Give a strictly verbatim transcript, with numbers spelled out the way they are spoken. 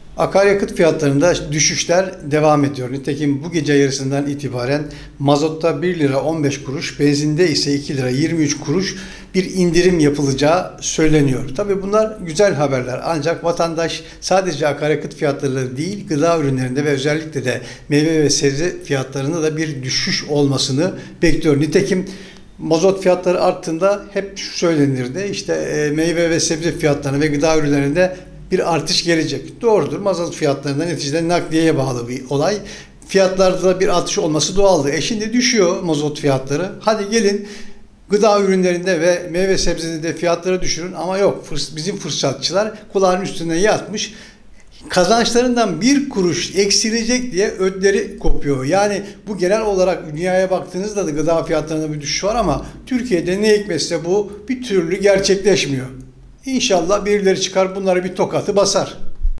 Akaryakıt fiyatlarında düşüşler devam ediyor. Nitekim bu gece yarısından itibaren mazotta bir lira on beş kuruş, benzinde ise iki lira yirmi üç kuruş bir indirim yapılacağı söyleniyor. Tabii bunlar güzel haberler. Ancak vatandaş sadece akaryakıt fiyatları değil, gıda ürünlerinde ve özellikle de meyve ve sebze fiyatlarında da bir düşüş olmasını bekliyor. Nitekim mazot fiyatları arttığında hep şu söylenirdi. İşte e, meyve ve sebze fiyatlarına ve gıda ürünlerinde bir artış gelecek. Doğrudur. Mazot fiyatlarında neticede nakliyeye bağlı bir olay. Fiyatlarda da bir artış olması doğaldı. E şimdi düşüyor mazot fiyatları. Hadi gelin gıda ürünlerinde ve meyve sebzede de fiyatları düşürün ama yok. Bizim fırsatçılar kulağın üstüne yatmış. Kazançlarından bir kuruş eksilecek diye ödleri kopuyor. Yani bu genel olarak dünyaya baktığınızda da gıda fiyatlarında bir düşüş var ama Türkiye'de ne hikmetse bu bir türlü gerçekleşmiyor. İnşallah birileri çıkar bunlara bir tokatı basar.